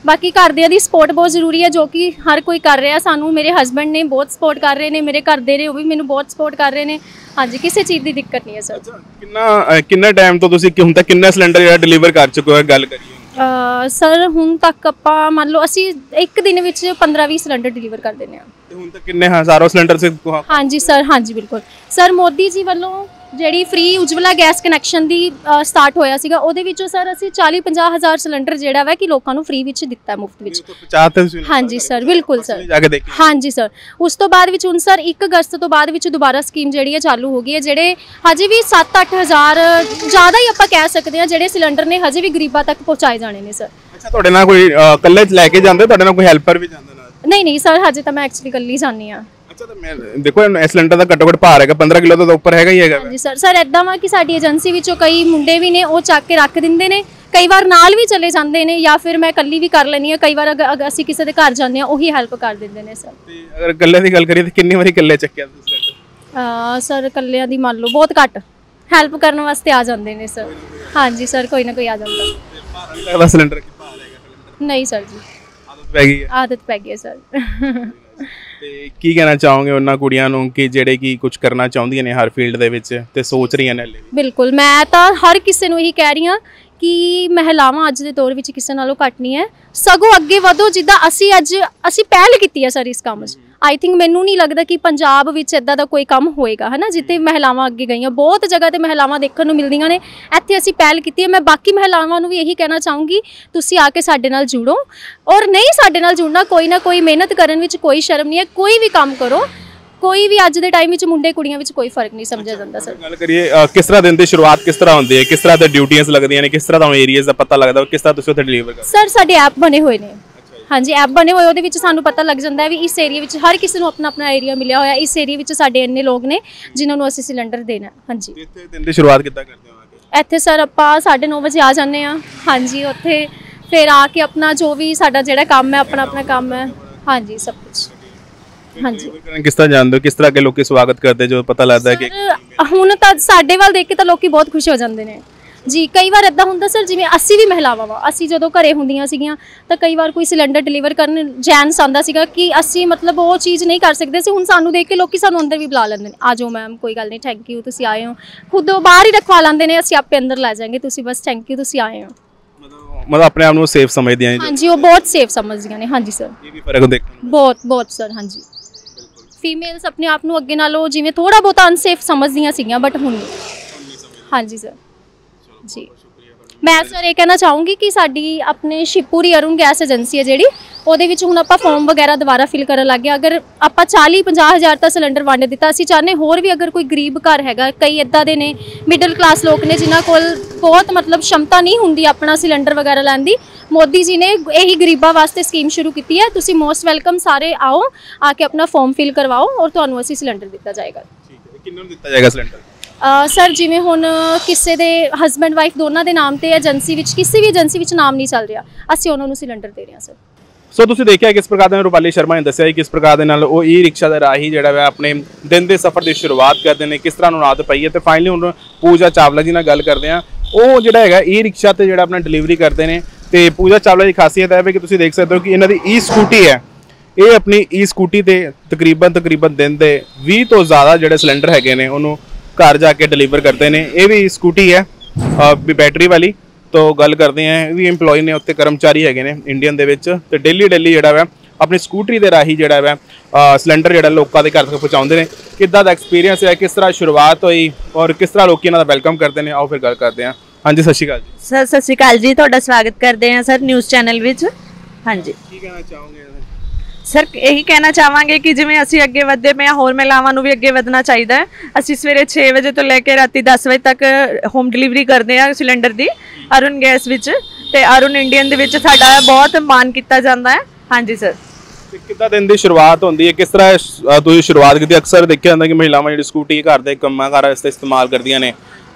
ਬਾਕੀ ਘਰਦਿਆਂ ਦੀ ਸਪੋਰਟ ਬਹੁਤ ਜ਼ਰੂਰੀ ਹੈ, ਜੋ ਕਿ ਹਰ ਕੋਈ ਕਰ ਰਿਹਾ ਸਾਨੂੰ। ਮੇਰੇ ਹਸਬੈਂਡ ਨੇ ਬਹੁਤ ਸਪੋਰਟ ਕਰ ਰਹੇ ਨੇ, ਮੇਰੇ ਘਰ ਦੇ ਨੇ ਉਹ ਵੀ ਮੈਨੂੰ ਬਹੁਤ ਸਪੋਰਟ ਕਰ ਰਹੇ ਨੇ। ਹਾਂਜੀ, ਕਿਸੇ ਚੀਜ਼ ਦੀ ਦਿੱਕਤ ਨਹੀਂ ਹੈ ਸਰ। ਕਿੰਨਾ ਕਿੰਨਾ ਟਾਈਮ ਤੋਂ ਤੁਸੀਂ ਹੁਣ ਤੱਕ ਕਿੰਨਾ ਸਿਲੰਡਰ ਜਿਹੜਾ ਡਿਲੀਵਰ ਕਰ ਚੁੱਕੇ ਹੋ ਗੱਲ ਕਰੀਏ? ਸਰ ਹੁਣ ਤੱਕ ਆਪਾਂ ਮੰਨ ਲਓ ਅਸੀਂ ਇੱਕ ਦਿਨ ਵਿੱਚ ਪੰਦਰਾਂ ਵੀਹ ਸਿਲੰਡਰ ਡਿਲੀਵਰ ਕਰ ਦਿੰਦੇ ਹਾਂ। ਤੇ ਹੁਣ ਤੱਕ ਕਿੰਨੇ ਹਜ਼ਾਰਾਂ ਸਿਲੰਡਰ ਸੇ? ਹਾਂਜੀ ਸਰ, ਹਾਂਜੀ ਬਿਲਕੁਲ ਸਰ। ਮੋਦੀ ਜੀ ਵੱਲੋਂ ਜਿਹੜੀ ਫ੍ਰੀ ਉਜਵਲਾ ਗੈਸ ਕਨੈਕਸ਼ਨ ਦੀ ਸਟਾਰਟ ਹੋਇਆ ਸੀਗਾ, ਉਹਦੇ ਵਿੱਚੋਂ ਸਰ ਅਸੀਂ ਚਾਲੀ ਪੰਜਾਹ ਹਜ਼ਾਰ ਸਿਲੰਡਰ ਜਿਹੜਾ ਵਾ ਕਿ ਲੋਕਾਂ ਨੂੰ ਫ੍ਰੀ ਵਿੱਚ ਦਿੱਤਾ, ਮੁਫਤ ਵਿੱਚ। ਹਾਂਜੀ ਸਰ, ਬਿਲਕੁਲ ਸਰ। ਹਾਂਜੀ ਸਰ। ਉਸ ਤੋਂ ਬਾਅਦ ਵਿੱਚ ਹੁਣ ਸਰ ਇੱਕ ਅਗਸਤ ਤੋਂ ਬਾਅਦ ਵਿੱਚ ਦੁਬਾਰਾ ਸਕੀਮ ਜਿਹੜੀ ਹੈ ਚਾਲੂ ਹੋ ਗਈ ਹੈ। ਜਿਹੜੇ ਹਜੇ ਵੀ ਸੱਤ ਅੱਠ ਹਜ਼ਾਰ ਜ਼ਿਆਦਾ ਹੀ ਆਪਾਂ ਕਹਿ ਸਕਦੇ ਹਾਂ ਜਿਹੜੇ ਸਿਲੰਡਰ ਨੇ ਹਜੇ ਵੀ ਗਰੀਬਾਂ ਤੱਕ ਪਹੁੰਚਾਏ ਜਾਣੇ ਨੇ ਸਰ। ਅੱਛਾ, ਤੁਹਾਡੇ ਨਾਲ ਕੋਈ ਇਕੱਲੇ ਲੈ ਕੇ ਜਾਂਦੇ, ਤੁਹਾਡੇ ਨਾਲ ਕੋਈ ਹੈਲਪਰ ਵੀ ਜਾਂਦਾ ਨਾਲ? ਨਹੀਂ ਨਹੀਂ ਸਰ, ਹਜੇ ਤਾਂ ਮੈਂ ਐਕਚੁਅਲੀ ਇਕੱਲੀ ਜਾਂਦੀ ਹਾਂ। ਅੱਛਾ, ਤਾਂ ਮੈਂ ਦੇਖੋ ਇਹ ਸਿਲੰਡਰ ਦਾ ਘੱਟੋ ਘੱਟ ਭਾਰ ਹੈਗਾ ਪੰਦਰਾਂ ਕਿਲੋ ਤੋਂ ਉੱਪਰ ਹੈਗਾ ਹੀ ਹੈਗਾ। ਹਾਂਜੀ ਸਰ। ਸਰ ਇਦਾਂ ਵਾ ਕਿ ਸਾਡੀ ਏਜੰਸੀ ਵਿੱਚੋਂ ਕਈ ਮੁੰਡੇ ਵੀ ਨੇ, ਉਹ ਚੱਕ ਕੇ ਰੱਖ ਦਿੰਦੇ ਨੇ, ਕਈ ਵਾਰ ਨਾਲ ਵੀ ਚਲੇ ਜਾਂਦੇ ਨੇ, ਜਾਂ ਫਿਰ ਮੈਂ ਇਕੱਲੀ ਵੀ ਕਰ ਲੈਂਦੀ ਹਾਂ। ਕਈ ਵਾਰ ਅਗਰ ਅਸੀਂ ਕਿਸੇ ਦੇ ਘਰ ਜਾਂਦੇ ਹਾਂ ਉਹੀ ਹੈਲਪ ਕਰ ਦਿੰਦੇ ਨੇ ਸਰ। ਤੇ ਅਗਰ ਇਕੱਲੇ ਦੀ ਗੱਲ ਕਰੀਏ ਤਾਂ ਕਿੰਨੀ ਵਾਰੀ ਇਕੱਲੇ ਚੱਕਿਆ ਤੁਸੀਂ ਸਿਲੰਡਰ? ਸਰ ਇਕੱਲਿਆਂ ਦੀ ਮੰਨ ਲਓ ਬਹੁਤ ਘੱਟ, ਹੈਲਪ ਕਰਨ ਵਾਸਤੇ ਆ ਜਾਂਦੇ ਨੇ ਸਰ। ਹਾਂਜੀ ਸਰ, ਕੋਈ ਨਾ ਕੋਈ ਆ ਜਾਂਦਾ। ਭਾਰ ਨਹੀਂ ਲੱਗਦਾ ਸਿਲੰਡਰ? ਕੀ ਭਾਰ ਹੈਗਾ ਸਿਲੰਡਰ? ਨਹੀਂ ਸਰ ਜੀ, ਆਦਤ ਪੈ ਗਈ ਹੈ। ਆਦਤ ਪੈ ਗਈ ਹੈ ਸਰ। ਤੇ ਕੀ ਕਹਿਣਾ ਚਾਹੋਗੇ ਉਹਨਾਂ ਕੁੜੀਆਂ ਨੂੰ ਕਿ ਜਿਹੜੇ ਕੀ ਕੁਝ ਕਰਨਾ ਚਾਹੁੰਦੀਆਂ ਨੇ ਹਰ ਫੀਲਡ ਦੇ ਵਿੱਚ ਤੇ ਸੋਚ ਰਹੀਆਂ ਨੇ ਹਲੇ ਵੀ? ਬਿਲਕੁਲ, ਮੈਂ ਤਾਂ ਹਰ ਕਿਸੇ ਨੂੰ ਇਹੀ ਕਹਿ ਰਹੀ ਹਾਂ ਕਿ ਮਹਿਲਾਵਾਂ ਅੱਜ ਦੇ ਦੌਰ ਵਿੱਚ ਕਿਸੇ ਨਾਲੋਂ ਘੱਟ ਨਹੀਂ ਹੈ, ਸਗੋਂ ਅੱਗੇ ਵਧੋ। ਜਿੱਦਾਂ ਅਸੀਂ ਅੱਜ ਅਸੀਂ ਪਹਿਲ ਕੀਤੀ ਹੈ ਸਰ ਇਸ ਕੰਮ 'ਚ। ਆਈ ਥਿੰਕ ਮੈਨੂੰ ਨਹੀਂ ਲੱਗਦਾ ਕਿ ਪੰਜਾਬ ਵਿੱਚ ਇੱਦਾਂ ਦਾ ਕੋਈ ਕੰਮ ਹੋਏਗਾ ਹੈ ਨਾ ਜਿੱਥੇ ਮਹਿਲਾਵਾਂ ਅੱਗੇ ਗਈਆਂ। ਬਹੁਤ ਜਗ੍ਹਾ 'ਤੇ ਮਹਿਲਾਵਾਂ ਦੇਖਣ ਨੂੰ ਮਿਲਦੀਆਂ ਨੇ, ਇੱਥੇ ਅਸੀਂ ਪਹਿਲ ਕੀਤੀ ਹੈ। ਮੈਂ ਬਾਕੀ ਮਹਿਲਾਵਾਂ ਨੂੰ ਵੀ ਇਹੀ ਕਹਿਣਾ ਚਾਹੂੰਗੀ, ਤੁਸੀਂ ਆ ਕੇ ਸਾਡੇ ਨਾਲ ਜੁੜੋ। ਔਰ ਨਹੀਂ ਸਾਡੇ ਨਾਲ ਜੁੜਨਾ, ਕੋਈ ਨਾ ਕੋਈ ਮਿਹਨਤ ਕਰਨ ਵਿੱਚ ਕੋਈ ਸ਼ਰਮ ਨਹੀਂ ਹੈ। ਕੋਈ ਵੀ ਕੰਮ ਕਰੋ, ਕੋਈ ਵੀ ਅੱਜ ਦੇ ਟਾਈਮ ਵਿੱਚ ਮੁੰਡੇ ਕੁੜੀਆਂ ਵਿੱਚ ਕੋਈ ਫਰਕ ਨਹੀਂ ਸਮਝਿਆ ਜਾਂਦਾ ਸਰ। ਗੱਲ ਕਰੀਏ ਕਿਸ ਤਰ੍ਹਾਂ ਦਿਨ ਦੀ ਸ਼ੁਰੂਆਤ ਕਿਸ ਤਰ੍ਹਾਂ ਹੁੰਦੀ ਹੈ, ਕਿਸ ਤਰ੍ਹਾਂ ਦੇ ਡਿਊਟੀਆਂ ਲੱਗਦੀਆਂ ਨੇ, ਕਿਸ ਤਰ੍ਹਾਂ ਦਾ ਏਰੀਆਜ਼ ਦਾ ਪਤਾ ਲੱਗਦਾ, ਕਿਸ ਤਰ੍ਹਾਂ ਤੁਸੀਂ ਉੱਥੇ ਡਿਲੀਵਰ ਕਰਦੇ? ਸਰ ਸਾਡੇ ਐਪ ਬਣੇ ਹੋਏ ਨੇ। ਹਾਂਜੀ, ਐਪ ਬਣੇ ਹੋਏ, ਉਹਦੇ ਵਿੱਚ ਸਾਨੂੰ ਪਤਾ ਲੱਗ ਜਾਂਦਾ ਹੈ ਵੀ ਇਸ ਏਰੀਆ ਵਿੱਚ ਹਰ ਕਿਸੇ ਨੂੰ ਆਪਣਾ ਆਪਣਾ ਏਰੀਆ ਮਿਲਿਆ ਹੋਇਆ। ਇਸ ਏਰੀਆ ਵਿੱਚ ਸਾਡੇ ਇੰਨੇ ਲੋਕ ਨੇ ਜਿਨ੍ਹਾਂ ਨੂੰ ਅਸੀਂ ਸਿਲੰਡਰ ਦੇਣਾ। ਹਾਂਜੀ। ਇੱਥੇ ਦਿਨ ਦੀ ਸ਼ੁਰੂਆਤ ਕਿੱਦਾਂ ਕਰਦੇ ਹੋ? ਇੱਥੇ ਸਰ ਆਪਾਂ ਸਾਢੇ ਨੌ ਵਜੇ ਆ ਜਾਂਦੇ ਹਾਂ। ਹਾਂਜੀ, ਉੱਥੇ ਫਿਰ ਆ ਕੇ ਆਪਣਾ ਜੋ ਵੀ ਸਾਡਾ ਜਿਹੜਾ ਕੰਮ ਹੈ, ਆਪਣਾ ਆਪਣਾ ਕੰਮ ਹੈ। ਹਾਂਜੀ, ਸਭ ਕੁਝ। ਹਾਂਜੀ। ਕਿਸ ਤਰ੍ਹਾਂ ਜਾਣਦੇ ਹੋ, ਕਿਸ ਤਰ੍ਹਾਂ ਕੇ ਲੋਕੀ ਸਵਾਗਤ ਕਰਦੇ ਜੋ ਪਤਾ ਲੱਗਦਾ ਕਿ ਹੁਣ ਤਾਂ ਸਾਡੇ ਵੱਲ ਦੇਖ ਕੇ ਤਾਂ ਲੋਕੀ ਬਹੁਤ ਖੁਸ਼ ਹੋ ਜਾਂਦੇ ਨੇ ਜੀ। ਕਈ ਵਾਰ ਇੱਦਾਂ ਹੁੰਦਾ ਸਰ, ਜਿਵੇਂ ਅਸੀਂ ਵੀ ਮਹਿਲਾਵਾਂ ਵਾ, ਅਸੀਂ ਜਦੋਂ ਘਰੇ ਹੁੰਦੀਆਂ ਸੀਗੀਆਂ ਤਾਂ ਕਈ ਵਾਰ ਕੋਈ ਸਿਲੰਡਰ ਡਿਲੀਵਰ ਕਰਨ ਜੈਂਟਸ ਆਉਂਦਾ ਸੀਗਾ ਕਿ ਅਸੀਂ ਮਤਲਬ ਉਹ ਚੀਜ਼ ਨਹੀਂ ਕਰ ਸਕਦੇ ਸੀ। ਹੁਣ ਸਾਨੂੰ ਦੇਖ ਕੇ ਲੋਕੀ ਸਾਨੂੰ ਅੰਦਰ ਵੀ ਬੁਲਾ ਲੈਂਦੇ ਨੇ, ਆ ਜਾਓ ਮੈਮ, ਕੋਈ ਗੱਲ ਨਹੀਂ, ਥੈਂਕ ਯੂ ਤੁਸੀਂ ਆਏ ਹੋ। ਖੁਦ ਉਹ ਬਾਹਰ ਹੀ ਰਖਵਾ ਲੈਂਦੇ ਨੇ, ਅਸੀਂ ਆਪੇ ਅੰਦਰ ਲੈ ਜਾਵਾਂਗੇ, ਤੁਸੀਂ ਬਸ ਥੈਂਕ ਯੂ ਤੁਸੀਂ ਆਏ ਹੋ। ਮਤਲਬ ਆਪਣੇ ਆਪ ਨੂੰ ਸੇਫ ਸਮਝਦੀਆਂ ਨੇ? ਹਾਂਜੀ, ਉਹ ਬਹੁਤ ਸੇਫ ਸਮਝਦੀਆਂ ਨੇ। ਹਾਂਜੀ ਸਰ, ਇਹ ਵੀ ਫਰਕ ਦੇਖਣ ਬਹੁਤ ਬਹੁਤ ਸਰ। ਹਾਂਜੀ, ਫੀਮੇਲਸ ਆਪਣੇ ਆਪ ਨੂੰ ਅੱਗੇ ਨਾਲੋਂ ਜਿਵੇਂ ਥੋੜਾ ਬਹੁਤਾ ਅਨਸੇਫ ਸਮਝਦੀਆਂ ਸੀਗੀਆਂ, ਬਟ ਹੁਣ ਨਹੀਂ। ਹਾਂਜੀ ਸਰ ਜੀ। ਮੈਂ ਸਰ ਇਹ ਕਹਿਣਾ ਚਾਹੂੰਗੀ ਕਿ ਸਾਡੀ ਆਪਣੇ ਸ਼ਿਵਪੁਰੀ ਅਰੁਣ ਗੈਸ ਏਜੰਸੀ ਹੈ ਜਿਹੜੀ, ਉਹਦੇ ਵਿੱਚ ਹੁਣ ਆਪਾਂ ਫਾਰਮ ਵਗੈਰਾ ਦੁਬਾਰਾ ਫਿਲ ਕਰਨ ਲੱਗ ਗਏ। ਅਗਰ ਆਪਾਂ ਚਾਲੀ ਪੰਜਾਹ ਹਜ਼ਾਰ ਤਾਂ ਸਿਲੰਡਰ ਵੰਡ ਦਿੱਤਾ, ਅਸੀਂ ਚਾਹੁੰਦੇ ਹੋਰ ਵੀ ਅਗਰ ਕੋਈ ਗਰੀਬ ਘਰ ਹੈਗਾ, ਕਈ ਇੱਦਾਂ ਦੇ ਨੇ ਮਿਡਲ ਕਲਾਸ ਲੋਕ ਨੇ ਜਿਨ੍ਹਾਂ ਕੋਲ ਬਹੁਤ ਮਤਲਬ ਸ਼ਮਤਾ ਨਹੀਂ ਹੁੰਦੀ ਆਪਣਾ ਸਿਲੰਡਰ ਵਗੈਰਾ ਲੈਣ ਦੀ, ਮੋਦੀ ਜੀ ਨੇ ਇਹੀ ਗਰੀਬਾਂ ਵਾਸਤੇ ਸਕੀਮ ਸ਼ੁਰੂ ਕੀਤੀ ਹੈ। ਤੁਸੀਂ ਮੋਸਟ ਵੈਲਕਮ, ਸਾਰੇ ਆਓ, ਆ ਕੇ ਆਪਣਾ ਫਾਰਮ ਫਿਲ ਕਰਵਾਓ ਔਰ ਤੁਹਾਨੂੰ ਅਸੀਂ ਸਿਲੰਡਰ ਦਿੱਤਾ ਜਾਏਗਾ। ਠੀਕ ਹੈ, ਕਿੰਨਾਂ ਨੂੰ ਦਿੱਤਾ ਜਾਏਗਾ ਸਿਲੰਡਰ? ਸਰ ਜਿਵੇਂ ਹੁਣ ਕਿਸੇ ਦੇ ਹਸਬੈਂਡ ਵਾਈਫ ਦੋਨਾਂ ਦੇ ਨਾਮ ਤੇ ਏਜੰਸੀ ਵਿੱਚ, ਕਿਸੇ ਵੀ ਏਜੰਸੀ ਵਿੱਚ ਨਾਮ ਨਹੀਂ ਚੱਲ ਰਿਹਾ, ਅਸੀਂ ਉਹਨਾਂ ਨੂੰ ਸਿਲੰਡਰ ਦੇ ਰਹੇ ਹਾਂ ਸਰ। ਸੋ ਤੁਸੀਂ ਦੇਖਿਆ ਕਿਸ ਪ੍ਰਕਾਰ ਦੇ ਰੂਪਾਲੀ ਸ਼ਰਮਾ ਨੇ ਦੱਸਿਆ ਕਿਸ ਪ੍ਰਕਾਰ ਦੇ ਨਾਲ ਉਹ ਈ ਰਿਕਸ਼ਾ ਦੇ ਰਾਹੀਂ ਜਿਹੜਾ ਵਾ ਆਪਣੇ ਦਿਨ ਦੇ ਸਫ਼ਰ ਦੀ ਸ਼ੁਰੂਆਤ ਕਰਦੇ ਨੇ, ਕਿਸ ਤਰ੍ਹਾਂ ਨੂੰ ਆਦਤ ਪਈ ਹੈ। ਤੇ ਫਾਈਨਲੀ ਹੁਣ ਪੂਜਾ ਚਾਵਲਾ ਜੀ ਨਾਲ ਗੱਲ ਕਰਦੇ ਹਾਂ। ਉਹ ਜਿਹੜਾ ਹੈਗਾ ਈ ਰਿਕਸ਼ਾ ਤੇ ਜਿਹੜਾ ਆਪਣਾ ਡਿਲੀਵਰੀ ਕਰਦੇ ਨੇ। ਤੇ ਪੂਜਾ ਚਾਵਲਾ ਦੀ ਖਾਸੀਅਤ ਹੈ ਕਿ ਤੁਸੀਂ ਦੇਖ ਸਕਦੇ ਹੋ ਕਿ ਇਹਨਾਂ ਦੀ ਈ ਸਕੂਟੀ ਹੈ, ਇਹ ਆਪਣੀ ਈ ਸਕੂਟੀ ਤੇ ਤਕਰੀਬਨ ਤਕਰੀਬਨ ਦਿਨ ਦੇ ਵੀਹ ਤੋਂ ਜ਼ਿਆਦਾ ਜਿਹੜੇ ਸਿਲੰਡਰ ਹੈਗੇ ਨੇ ਉਹਨੂੰ ਘਰ ਜਾ ਕੇ ਡਿਲੀਵਰ ਕਰਦੇ ਨੇ। ਇਹ ਵੀ ਸਕੂਟੀ ਹੈ ਬੈਟਰੀ ਵਾਲੀ। ਤੋਂ ਗੱਲ ਕਰਦੇ ਹਾਂ, ਇਹ ਵੀ EMPLOYE ਨੇ, ਉੱਤੇ ਕਰਮਚਾਰੀ ਹੈਗੇ ਨੇ ਇੰਡੀਅਨ ਦੇ ਵਿੱਚ, ਤੇ ਡੇਲੀ ਡੇਲੀ ਜਿਹੜਾ ਵਾ ਆਪਣੀ ਸਕੂਟਰੀ ਦੇ ਰਾਹੀਂ ਜਿਹੜਾ ਵਾ ਸਿਲੰਡਰ ਜਿਹੜਾ ਲੋਕਾਂ ਦੇ ਘਰ ਤੱਕ ਪਹੁੰਚਾਉਂਦੇ ਨੇ। ਕਿੱਦਾਂ ਦਾ ਐਕਸਪੀਰੀਅੰਸ ਹੈ, ਕਿਸ ਤਰ੍ਹਾਂ ਸ਼ੁਰੂਆਤ ਹੋਈ ਔਰ ਕਿਸ ਤਰ੍ਹਾਂ ਲੋਕੀ ਇਹਨਾਂ ਦਾ ਵੈਲਕਮ ਕਰਦੇ ਨੇ, ਆਓ ਫਿਰ ਗੱਲ ਕਰਦੇ ਹਾਂ। ਹਾਂਜੀ, ਸਤਿ ਸ਼੍ਰੀ ਅਕਾਲ ਜੀ। ਸਰ ਸਤਿ ਸ਼੍ਰੀ ਅਕਾਲ ਜੀ, ਤੁਹਾਡਾ ਸਵਾਗਤ ਕਰਦੇ ਹਾਂ ਸਰ ਨਿਊਜ਼ ਚੈਨਲ ਵਿੱਚ। ਹਾਂਜੀ, ਕੀ ਕਹਿਣਾ ਚਾਹੋਗੇ ਸਰ? ਇਹੀ ਕਹਿਣਾ ਚਾਹਾਂਗੇ ਕਿ ਜਿਵੇਂ ਅਸੀਂ ਅੱਗੇ ਵਧਦੇ ਪਏ ਹਾਂ, ਹੋਰ ਮਹਿਲਾਵਾਂ ਨੂੰ ਵੀ ਅੱਗੇ ਵਧਣਾ ਚਾਹੀਦਾ ਹੈ। ਅਸੀਂ ਸਵੇਰੇ ਛੇ ਵਜੇ ਤੋਂ ਲੈ ਕੇ ਰਾਤੀ ਦਸ ਵਜੇ ਤੱਕ ਹੋਮ ਡਿਲੀਵਰੀ ਕਰਦੇ ਹਾਂ ਸਿਲੰਡਰ ਦੀ ਅਰੁਣ ਗੈਸ ਵਿੱਚ, ਤੇ ਅਰੁਣ ਇੰਡੀਅਨ ਦੇ ਵਿੱਚ ਸਾਡਾ ਬਹੁਤ ਮਾਣ ਕੀਤਾ ਜਾਂਦਾ ਹੈ। ਹਾਂਜੀ ਸਰ। ਤੇ ਕਿੱਦਾਂ ਦਿਨ ਦੀ ਸ਼ੁਰੂਆਤ ਹੁੰਦੀ ਹੈ, ਕਿਸ ਤਰ੍ਹਾਂ ਤੁਸੀਂ ਸ਼ੁਰੂਆਤ ਕੀਤੀ? ਅਕਸਰ ਦੇਖਿਆ ਜਾਂਦਾ ਕਿ ਮਹਿਲਾਵਾਂ ਜਿਹੜੀ ਸਕੂਟੀ ਘਰ ਦੇ ਕੰਮਾਂ ਕਾਰਾਂ ਵਾਸਤੇ ਇਸਤੇਮਾਲ ਕਰਦੀਆਂ ਨੇ,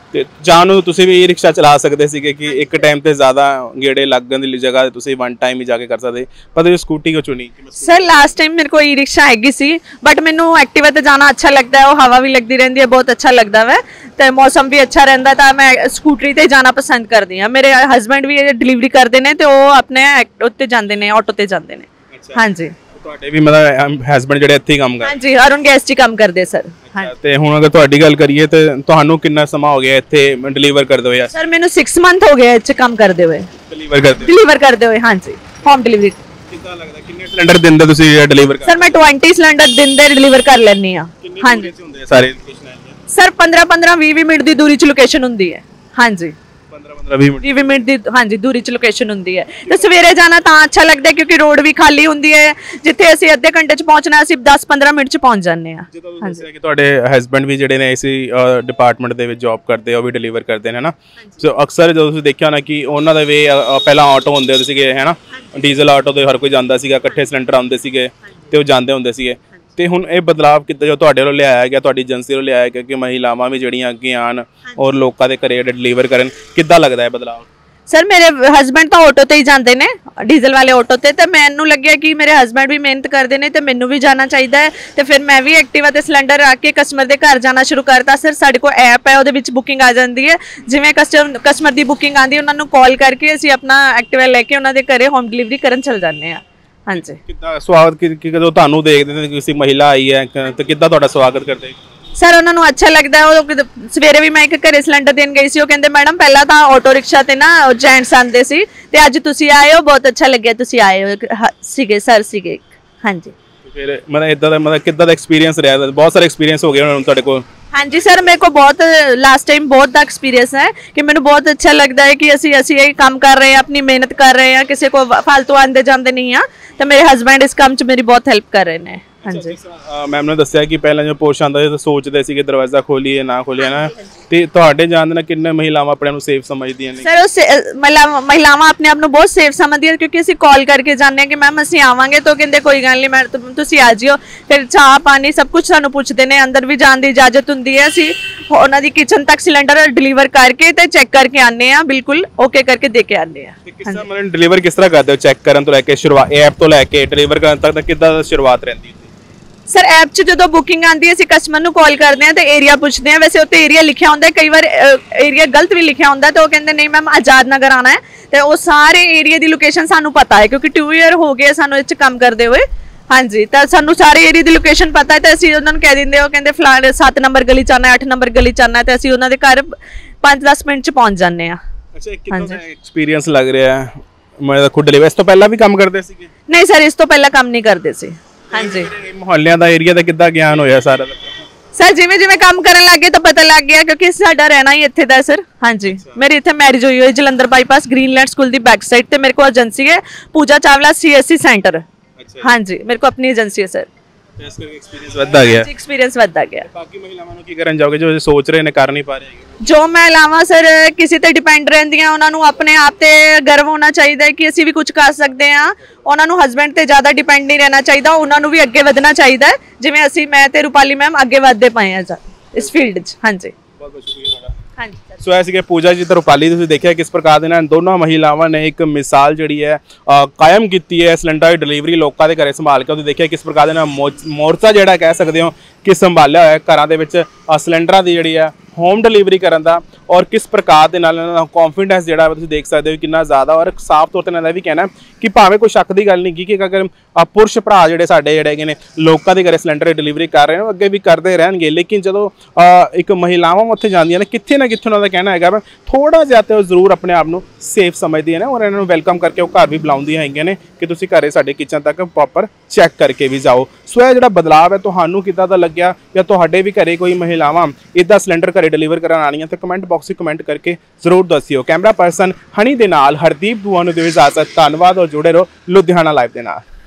ਤੇ ਜਾਣ ਨੂੰ ਤੁਸੀਂ ਵੀ ਇਹ ਰਿਕਸ਼ਾ ਚਲਾ ਸਕਦੇ ਸੀਗੇ ਕਿ ਇੱਕ ਟਾਈਮ ਤੇ ਜ਼ਿਆਦਾ ਗੇੜੇ ਲੱਗਣ ਦੀ ਜਗ੍ਹਾ ਤੇ ਤੁਸੀਂ ਵਨ ਟਾਈਮ ਹੀ ਜਾ ਕੇ ਕਰ ਸਕਦੇ, ਪਰ ਤੁਸੀਂ ਸਕੂਟੀ ਕਿਉਂ ਚੁਣੀ? सर लास्ट टाइम मेरे को ई रिक्शा हैगी सी, बट मैनू एक्टिवा ते जाना अच्छा लगता है, वो हवा भी लगती रहती है, बहुत अच्छा लगता है तो मौसम भी अच्छा रहता था। मैं स्कूटरी ते जाना पसंद करती हाँ। मेरे हस्बैंड भी डिलीवरी करते हैं तो वो अपने उत्ते जाते हैं, ऑटो ते जाते हैं। हाँ जी, ਤੁਹਾਡੇ ਵੀ ਮਤਲਬ ਹਸਬੰਡ ਜਿਹੜੇ ਇੱਥੇ ਹੀ ਕੰਮ हाँ ਕਰਦੇ? जी, अरुण गैस ची काम करते सर। हाँ ਤੇ ਹੁਣ ਅਗਰ ਤੁਹਾਡੀ ਗੱਲ ਕਰੀਏ ਤੇ ਤੁਹਾਨੂੰ ਕਿੰਨਾ ਸਮਾਂ ਹੋ ਗਿਆ ਇੱਥੇ ਡਿਲੀਵਰ ਕਰਦੇ ਹੋਏ? सर मैनू सिक्स मंथ हो गए इस काम करते हुए, ਡਿਲੀਵਰ ਕਰਦੇ ਹੋਏ डिलीवर करते हुए। हाँ जी, होम डिलीवरी। ਕਿੱਦਾਂ ਲੱਗਦਾ? ਕਿੰਨੇ ਸਿਲੰਡਰ ਦਿਨ ਦੇ ਤੁਸੀਂ ਡਿਲੀਵਰ ਕਰਦੇ? सर मैं ट्वेंटी सिलेंडर दिन दे डिलीवर कर लैनी हाँ। हाँ जी ਹੁੰਦੇ ਆ ਸਾਰੇ ਲੋਕੇਸ਼ਨ ਆਈਆਂ? सर पंद्रह पंद्रह भी भी मिनट की दूरी च लोकेशन होंगी है। हाँ जी, ਪੰਦਰਾਂ ਪੰਦਰਾਂ ਵੀਹ ਮਿੰਟ। ਵੀਹ ਮਿੰਟ ਦੀ ਹਾਂਜੀ ਦੂਰੀ ਚ ਲੋਕੇਸ਼ਨ ਹੁੰਦੀ ਹੈ ਤੇ ਸਵੇਰੇ ਜਾਣਾ ਤਾਂ ਅੱਛਾ ਲੱਗਦਾ ਕਿਉਂਕਿ ਰੋਡ ਵੀ ਖਾਲੀ ਹੁੰਦੀ ਹੈ। ਜਿੱਥੇ ਅਸੀਂ ਅੱਧੇ ਘੰਟੇ ਚ ਪਹੁੰਚਣਾ ਅਸੀਂ ਦਸ ਪੰਦਰਾਂ ਮਿੰਟ ਚ ਪਹੁੰਚ ਜਾਂਦੇ ਹਾਂ। ਜਦੋਂ ਤੁਸੀਂ ਦੱਸਿਆ ਕਿ ਤੁਹਾਡੇ ਹਸਬੰਡ ਵੀ ਜਿਹੜੇ ਨੇ ਇਸੇ ਡਿਪਾਰਟਮੈਂਟ ਦੇ ਵਿੱਚ ਜੌਬ ਕਰਦੇ ਆ, ਉਹ ਵੀ ਡਿਲੀਵਰ ਕਰਦੇ ਨੇ, ਹਨਾ? ਸੋ ਅਕਸਰ ਜਦੋਂ ਤੁਸੀਂ ਦੇਖਿਆ ਹੋਣਾ ਕਿ ਉਹਨਾਂ ਦਾ ਵੇ ਪਹਿਲਾਂ ਆਟੋ ਹੁੰਦੇ ਸੀਗੇ, ਹਨਾ? ਡੀਜ਼ਲ ਆਟੋ ਤੇ ਹਰ ਕੋਈ ਜਾਂਦਾ ਸੀਗਾ, ਇਕੱਠੇ ਸਿਲੰਡਰ ਆਉਂਦੇ ਸੀਗੇ ਤੇ ਉਹ ਜਾਂਦੇ ਹੁੰਦੇ ਸੀਗੇ। ਤੇ ਹੁਣ ਇਹ ਬਦਲਾਵ ਕਿੱਦਾਂ ਜੋ ਤੁਹਾਡੇ ਵੱਲੋਂ ਲਿਆਇਆ ਗਿਆ, ਤੁਹਾਡੀ ਏਜੰਸੀ ਵੱਲੋਂ ਲਿਆਇਆ ਗਿਆ ਕਿ ਮਹਿਲਾਵਾਂ ਵੀ ਜਿਹੜੀਆਂ ਅੱਗੇ ਆਉਣ ਔਰ ਲੋਕਾਂ ਦੇ ਘਰੇ ਡਿਲੀਵਰ ਕਰਨ, ਕਿੱਦਾਂ ਲੱਗਦਾ ਹੈ ਬਦਲਾਵ? ਸਰ ਮੇਰੇ ਹਸਬੈਂਡ ਤਾਂ ਆਟੋ ਤੇ ਹੀ ਜਾਂਦੇ ਨੇ, ਡੀਜ਼ਲ ਵਾਲੇ ਆਟੋ ਤੇ, ਤੇ ਮੈਨੂੰ ਲੱਗਿਆ ਕਿ ਮੇਰੇ ਹਸਬੈਂਡ ਵੀ ਮਿਹਨਤ ਕਰਦੇ ਨੇ ਤੇ ਮੈਨੂੰ ਵੀ ਜਾਣਾ ਚਾਹੀਦਾ ਹੈ ਤੇ ਫਿਰ ਮੈਂ ਵੀ ਐਕਟਿਵਾ ਤੇ ਸਿਲੰਡਰ ਆ ਕੇ ਕਸਟਮਰ ਦੇ ਘਰ ਜਾਣਾ ਸ਼ੁਰੂ ਕਰਤਾ। ਸਰ ਸਾਡੇ ਕੋਲ ਐਪ ਹੈ, ਉਹਦੇ ਵਿੱਚ ਬੁਕਿੰਗ ਆ ਜਾਂਦੀ ਹੈ। ਜਿਵੇਂ ਕਸਟਮਰ ਕਸਟਮਰ ਦੀ ਬੁਕਿੰਗ ਆਉਂਦੀ ਉਹਨਾਂ ਨੂੰ ਕਾਲ ਕਰਕੇ ਅਸੀਂ ਆਪਣਾ ਐਕਟਿਵਾ ਲੈ ਕੇ ਉਹਨਾਂ ਦੇ ਘਰੇ ਹੋਮ ਡਿਲੀਵਰੀ ਕਰਨ ਚਲ ਜਾਂਦੇ ਹਾਂ। ਹਾਂਜੀ, ਕਿੱਦਾਂ ਸਵਾਗਤ ਕਿ ਜਦੋਂ ਤੁਹਾਨੂੰ ਦੇਖਦੇ ਨੇ ਕਿਸੇ ਮਹਿਲਾ ਆਈ ਹੈ ਤੇ ਕਿੱਦਾਂ ਤੁਹਾਡਾ ਸਵਾਗਤ ਕਰਦੇ? ਸਰ ਉਹਨਾਂ ਨੂੰ ਅੱਛਾ ਲੱਗਦਾ। ਉਹ ਸਵੇਰੇ ਵੀ ਮੈਂ ਇੱਕ ਘਰੇ ਸਿਲੰਡਰ ਦੇਣ ਗਈ ਸੀ, ਉਹ ਕਹਿੰਦੇ ਮੈਡਮ ਪਹਿਲਾਂ ਤਾਂ ਆਟੋ ਰਿਕਸ਼ਾ ਤੇ ਨਾ ਜੈਂਟਸ ਆਉਂਦੇ ਸੀ ਤੇ ਅੱਜ ਤੁਸੀਂ ਆਏ ਹੋ, ਬਹੁਤ ਅੱਛਾ ਲੱਗਿਆ ਤੁਸੀਂ ਆਏ ਹੋ ਸੀਗੇ ਸਰ ਸੀਗੇ। ਹਾਂਜੀ, ਫਿਰ ਮਤਲਬ ਇਦਾਂ ਦਾ ਮਤਲਬ ਕਿੱਦਾਂ ਦਾ ਐਕਸਪੀਰੀਅੰਸ ਰਿਹਾ? ਬਹੁਤ ਸਾਰੇ ਐਕਸਪੀਰੀਅੰਸ ਹੋ ਗਏ ਹੁਣ ਤੁਹਾਡੇ ਕੋਲ। ਹਾਂਜੀ ਸਰ, ਮੇਰੇ को बहुत लास्ट टाइम बहुत ਦਾ एक्सपीरियंस है कि ਮੈਨੂੰ ਬਹੁਤ ਅੱਛਾ ਲੱਗਦਾ ਹੈ ਕਿ ਅਸੀਂ ਅਸੀਂ ਇਹ ਕੰਮ ਕਰ ਰਹੇ ਹਾਂ, ਆਪਣੀ ਮਿਹਨਤ ਕਰ ਰਹੇ ਹਾਂ, ਕਿਸੇ ਕੋ ਫालतू ਆਂਦੇ ਜਾਂਦੇ ਨਹੀਂ ਆ ਤੇ ਮੇਰੇ ਹਸਬੰਡ ਇਸ ਕੰਮ 'ਚ ਮੇਰੀ ਬਹੁਤ ਹੈਲਪ ਕਰ ਰਹੇ ਨੇ। ਹਾਂਜੀ, ਮੈਮ ਨੇ ਦੱਸਿਆ ਕਿ ਪਹਿਲਾਂ ਜਦੋਂ ਪੋਸ਼ ਆਉਂਦਾ ਸੀ ਤਾਂ ਸੋਚਦੇ ਸੀਗੇ ਦਰਵਾਜ਼ਾ ਖੋਲੀਏ ਨਾ ਖੋਲੀਏ ਨਾ, ਤੇ ਤੁਹਾਡੇ ਜਾਣਦੇ ਨਾਲ ਕਿੰਨੇ ਮਹਿਲਾਵਾਂ ਆਪਣੇ ਨੂੰ ਸੇਫ ਸਮਝਦੀਆਂ ਨੇ? ਸਰ ਉਹ ਮਹਿਲਾਵਾਂ ਆਪਣੇ ਆਪ ਨੂੰ ਬਹੁਤ ਸੇਫ ਸਮਝਦੀਆਂ ਕਿਉਂਕਿ ਅਸੀਂ ਕਾਲ ਕਰਕੇ ਜਾਂਦੇ ਹਾਂ ਕਿ ਮੈਮ ਅਸੀਂ ਆਵਾਂਗੇ ਤਾਂ ਕਹਿੰਦੇ ਕੋਈ ਗੱਲ ਨਹੀਂ ਮੈਡਮ ਤੁਸੀਂ ਆ ਜਿਓ। ਫਿਰ ਚਾਹ ਪਾਣੀ ਸਭ ਕੁਝ ਸਾਨੂੰ ਪੁੱਛਦੇ ਨੇ, ਅੰਦਰ ਵੀ ਜਾਣ ਦੀ ਇਜਾਜ਼ਤ ਹੁੰਦੀ ਹੈ। ਅਸੀਂ ਉਹਨਾਂ ਦੀ ਕਿਚਨ ਤੱਕ ਸਿਲੰਡਰ ਡਿਲੀਵਰ ਕਰਕੇ ਤੇ ਚੈੱਕ ਕਰਕੇ ਆਉਂਦੇ ਹਾਂ, ਬਿਲਕੁਲ ਓਕੇ ਕਰਕੇ ਦੇ ਕੇ ਆਉਂਦੇ ਹਾਂ। ਕਿਸ ਤਰ੍ਹਾਂ ਮਤਲਬ ਡਿਲੀਵਰ ਕਿਸ ਤਰ੍ਹਾਂ ਕਰਦੇ ਹੋ? ਚੈੱਕ ਕਰਨ ਤੋਂ ਲੈ ਕੇ ਸ਼ੁਰੂਆਤ ਐਪ ਤੋਂ ਲੈ ਕੇ ਡਿਲੀਵਰ ਕਰਨ ਤੱਕ ਕਿੱਦਾਂ ਦਾ ਸ਼ੁਰੂਆਤ ਰਹਿੰਦੀ? ਸਰ ਐਪ 'ਚ ਜਦੋਂ ਬੁਕਿੰਗ ਆਉਂਦੀ ਹੈ ਅਸੀਂ ਕਸਟਮਰ ਨੂੰ ਕਾਲ ਕਰਦੇ ਹਾਂ ਤੇ ਏਰੀਆ ਪੁੱਛਦੇ ਹਾਂ। ਵੈਸੇ ਉੱਤੇ ਏਰੀਆ ਲਿਖਿਆ ਹੁੰਦਾ, ਕਈ ਵਾਰ ਏਰੀਆ ਗਲਤ ਵੀ ਲਿਖਿਆ ਹੁੰਦਾ ਤੇ ਉਹ ਕਹਿੰਦੇ ਨਹੀਂ ਮੈਮ ਆਜ਼ਾਦ ਨਗਰ ਆਉਣਾ ਹੈ ਤੇ ਉਹ ਸਾਰੇ ਏਰੀਆ ਦੀ ਲੋਕੇਸ਼ਨ ਸਾਨੂੰ ਪਤਾ ਹੈ ਕਿਉਂਕਿ ਟੂ ਈਅਰ ਹੋ ਗਏ ਸਾਨੂੰ ਇਹ 'ਚ ਕੰਮ ਕਰਦੇ ਹੋਏ। ਹਾਂਜੀ, ਤਾਂ ਸਾਨੂੰ ਸਾਰੇ ਏਰੀਆ ਦੀ ਲੋਕੇਸ਼ਨ ਪਤਾ ਹੈ ਤੇ ਅਸੀਂ ਉਹਨਾਂ ਨੂੰ ਕਹਿ ਦਿੰਦੇ, ਉਹ ਕਹਿੰਦੇ ਫਲਾਣੇ ਸੱਤ ਨੰਬਰ ਗਲੀ 'ਚ ਆਉਣਾ, ਅੱਠ ਨੰਬਰ ਗਲੀ 'ਚ ਆਉਣਾ ਤੇ ਅਸੀਂ ਉਹਨਾਂ ਦੇ ਘਰ ਪੰਜ ਦਸ ਮਿੰਟ 'ਚ ਪਹੁੰਚ ਜਾਂਦੇ ਹਾਂ। ਅੱਛਾ, ਕਿੰਨਾ ਦਾ ਐਕਸਪੀਰੀਅੰਸ ਲੱਗ ਰਿਹਾ ਹੈ? ਮੈਂ ਖੁਦ ਡਿਲੀਵਰ ਇਸ ਤੋਂ ਪਹਿਲਾਂ ਵੀ ਕੰਮ ਕਰਦੇ ਸੀਗੇ? ਨਹੀਂ ਸਰ, ਇਸ ਤੋਂ ਪਹਿਲਾਂ ਕੰਮ ਨਹੀਂ ਕਰਦੇ ਸੀ। ਹਾਂਜੀ, ਮੁਹੱਲਿਆਂ ਦਾ ਏਰੀਆ ਦਾ ਕਿੱਦਾਂ ਗਿਆਨ ਹੋਇਆ ਸਾਰਾ? ਸਰ ਜਿਵੇਂ ਜਿਵੇਂ ਕੰਮ ਕਰਨ ਲੱਗੇ ਤਾਂ ਪਤਾ ਲੱਗ ਗਿਆ ਕਿਉਂਕਿ ਸਾਡਾ ਰਹਿਣਾ ਹੀ ਇੱਥੇ ਦਾ ਸਰ। ਹਾਂਜੀ, ਮੇਰੀ ਇੱਥੇ ਮੈਰਿਜ ਹੋਈ ਹੋਈ ਜਲੰਧਰ ਬਾਈਪਾਸ ਗ੍ਰੀਨਲੈਂਡ ਸਕੂਲ ਦੀ ਬੈਕ ਸਾਈਡ ਤੇ ਮੇਰੇ ਕੋਲ ਏਜੰਸੀ ਹੈ ਪੂਜਾ ਚਾਵਲਾ ਸੀਐਸਸੀ ਸੈਂਟਰ। ਹਾਂਜੀ, ਮੇਰੇ ਕੋਲ ਆਪਣੀ ਏਜੰਸੀ ਹੈ ਸਰ। ਇਸ ਕਰਕੇ ਐਕਸਪੀਰੀਅੰਸ ਵੱਧਦਾ ਗਿਆ। ਐਕਸਪੀਰੀਅੰਸ ਵੱਧਦਾ ਗਿਆ। ਬਾਕੀ ਮਹਿਲਾਵਾਂ ਨੂੰ ਕੀ ਕਰਨ ਜਾਓਗੇ ਜੋ ਸੋਚ ਰਹੇ ਨੇ ਕਰ ਨਹੀਂ ਪਾ ਰਹੇ? ਜੋ ਮਹਿਲਾਵਾਂ ਸਰ ਕਿਸੇ ਤੇ ਡਿਪੈਂਡ ਰਹਿੰਦੀਆਂ ਉਹਨਾਂ ਨੂੰ ਆਪਣੇ ਆਪ ਤੇ ਗਰਵ ਹੋਣਾ ਚਾਹੀਦਾ ਹੈ ਕਿ ਅਸੀਂ ਵੀ ਕੁਝ ਕਰ ਸਕਦੇ ਹਾਂ। ਉਹਨਾਂ ਨੂੰ ਹਸਬੈਂਡ ਤੇ ਜ਼ਿਆਦਾ ਡਿਪੈਂਡ ਨਹੀਂ ਰਹਿਣਾ ਚਾਹੀਦਾ, ਉਹਨਾਂ ਨੂੰ ਵੀ ਅੱਗੇ ਵਧਣਾ ਚਾਹੀਦਾ ਹੈ ਜਿਵੇਂ ਅਸੀਂ ਮੈਂ ਤੇ ਰੂਪਾਲੀ ਮੈਮ ਅੱਗੇ ਵਧਦੇ ਪਏ ਹਾਂ ਇਸ ਫੀਲਡ 'ਚ। ਹਾਂਜੀ, ਬਹੁਤ ਬਹੁਤ ਸ਼ੁਕਰੀਆ ਤੁਹਾਡਾ। ਹਾਂਜੀ ਸੋ ਐ ਸੀਗੇ ਪੂਜਾ ਜੀ ਤੇ ਰੂਪਾਲੀ, ਤੁਸੀਂ ਦੇਖਿਆ ਕਿਸ ਪ੍ਰਕਾਰ ਦੇ ਨਾਲ ਦੋਨੋਂ ਮਹਿਲਾਵਾਂ ਨੇ ਇੱਕ ਮਿਸਾਲ ਜਿਹੜੀ ਹੈ ਕਾਇਮ ਕੀਤੀ ਹੈ ਸਿਲੰਡਰ ਦੀ ਡਿਲੀਵਰੀ ਲੋਕਾਂ ਦੇ ਘਰੇ ਸੰਭਾਲ ਕੇ। ਤੁਸੀਂ ਦੇਖਿਆ ਕਿਸ ਪ੍ਰਕਾਰ ਦੇ ਨਾਲ ਮੋਰਚਾ ਜਿਹੜਾ ਕਹਿ ਸਕਦੇ ਹੋ ਕਿ ਸੰਭਾਲਿਆ ਹੋਇਆ ਘਰਾਂ ਦੇ ਵਿੱਚ ਸਿਲੰਡਰਾਂ ਦੀ ਜਿਹੜੀ ਹੈ ਹੋਮ ਡਿਲੀਵਰੀ ਕਰਨ ਦਾ, ਔਰ ਕਿਸ ਪ੍ਰਕਾਰ ਦੇ ਨਾਲ ਇਹਨਾਂ ਦਾ ਕੌਨਫੀਡੈਂਸ ਜਿਹੜਾ ਤੁਸੀਂ ਦੇਖ ਸਕਦੇ ਹੋ ਕਿੰਨਾ ਜ਼ਿਆਦਾ। ਔਰ ਸਾਫ਼ ਤੌਰ ਤੇ ਇਹਨਾਂ ਦਾ ਵੀ ਕਹਿਣਾ ਕਿ ਭਾਵੇਂ ਕੋਈ ਸ਼ੱਕ ਦੀ ਗੱਲ ਨਹੀਂ ਕਿ ਅਗਰ ਪੁਰਸ਼ ਭਰਾ ਜਿਹੜੇ ਸਾਡੇ ਜਿਹੜੇ ਹੈਗੇ ਨੇ ਲੋਕਾਂ ਦੇ ਘਰੇ ਸਿਲੰਡਰ ਦੀ ਡਿਲੀਵਰੀ ਕਰ ਰਹੇ ਨੇ ਅੱਗੇ ਵੀ ਕਰਦੇ ਰਹਿਣਗੇ, ਲੇਕਿਨ ਜਦੋਂ ਇੱਕ ਮਹਿਲਾਵਾਂ ਉੱਥੇ ਜਾਂਦੀਆਂ ਨੇ ਕਿੱਥੇ ਨਾ ਕਿੱਥੇ ਉਹਨਾਂ ਦਾ ਕਹਿਣਾ ਹੈਗਾ ਵਾ ਥੋੜ੍ਹਾ ਜਿਹਾ ਤੇ ਉਹ ਜ਼ਰੂਰ ਆਪਣੇ ਆਪ ਨੂੰ ਸੇਫ ਸਮਝਦੀਆਂ ਨੇ ਔਰ ਇਹਨਾਂ ਨੂੰ ਵੈਲਕਮ ਕਰਕੇ ਉਹ ਘਰ ਵੀ ਬੁਲਾਉਂਦੀਆਂ ਹੈਗੀਆਂ ਨੇ ਕਿ ਤੁਸੀਂ ਘਰੇ ਸਾਡੇ ਕਿਚਨ ਤੱਕ ਪ੍ਰੋਪਰ ਚੈੱਕ ਕਰਕੇ ਵੀ ਜਾਓ। ਸੋ ਇਹ ਜਿਹੜਾ ਬਦਲਾਅ ਹੈ ਤੁਹਾਨੂੰ ਕਿੱਦਾਂ ਦਾ ਲੱਗਿਆ, ਜਾਂ ਤੁਹਾਡੇ ਵੀ ਘਰੇ ਕੋਈ ਮਹਿਲਾਵਾਂ ਇੱਦਾਂ ਸਿਲੰਡਰ ਘਰੇ ਡਿਲੀਵਰ ਕਰਨ ਆਉਣੀਆਂ ਤਾਂ ਕਮੈਂਟ ਬਾਕਸ ਵਿੱਚ ਕਮੈਂਟ ਕਰਕੇ ਜ਼ਰੂਰ ਦੱਸਿਓ। ਕੈਮਰਾ ਪਰਸਨ ਹਨੀ ਦੇ ਨਾਲ ਹਰਦੀਪ ਦੂਆ ਨੂੰ ਦਿਓ ਇਜਾਜ਼ਤ। ਧੰਨਵਾਦ ਔਰ ਜੁੜੇ ਰਹੋ ਲੁਧਿਆਣਾ ਲਾਈਵ ਦੇ ਨਾਲ।